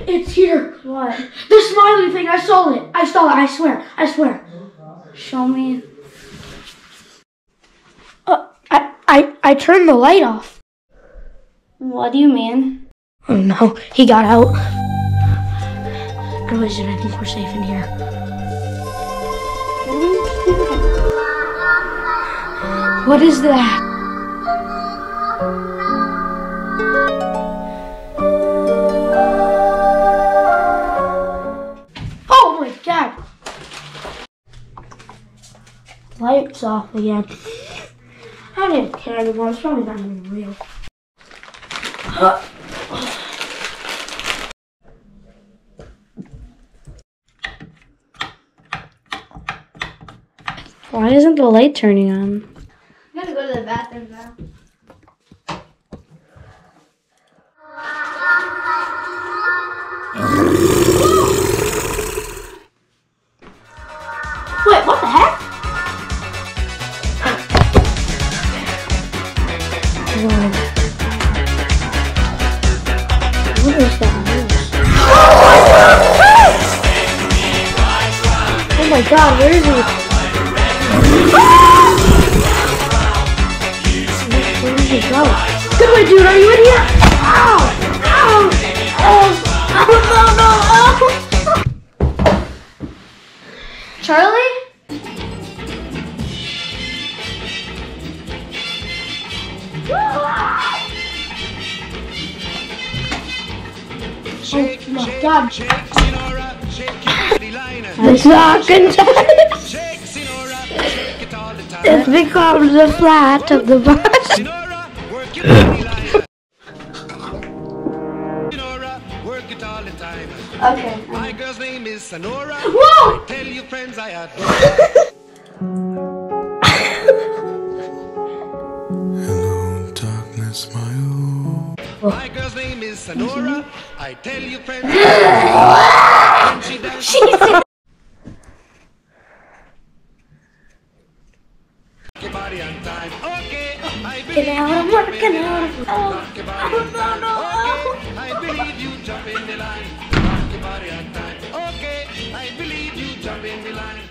It's here. What? The smiley thing. I stole it. I stole it. I swear. I swear. Show me. I turned the light off. What do you mean? Oh no, he got out. Good vision, I think we're safe in here. What is that? Oh my god! Lights off again. I don't even care anymore, it's probably not even real. Why isn't the light turning on? I'm gonna go to the bathroom now. Wait, what the heck? What is that? Oh my god, where is he? Where did he go? Goodway, dude, are you in here? Ow! Ow! Oh! Oh, no, no! Oh! Charlie? Oh my god. It's not It's because the flat of the bus. Okay. My girl's name is Sonora. Whoa! I tell you friends I adore. Hello, darkness, my old. My girl's name is Sonora. I tell you friends I adore. When she does your body on time. Okay, I believe I'm working out. rock your body on time. Okay, I believe you jump in the line. Rock your body on time. Okay, I believe you jump in the line.